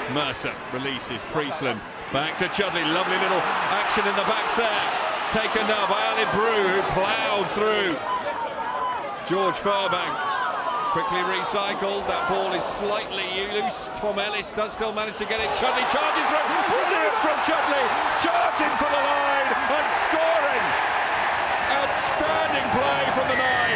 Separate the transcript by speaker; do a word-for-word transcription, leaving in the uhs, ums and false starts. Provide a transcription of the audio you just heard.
Speaker 1: Mercer releases Priestland. Back to Chudley. Lovely little action in the backs there. Taken now by Alan Brew, who ploughs through. George Furbank quickly recycled. That ball is slightly loose. Tom Ellis does still manage to get it. Chudley charges through. Brilliant from Chudley. Charging for the line and scoring. Outstanding play from the nine.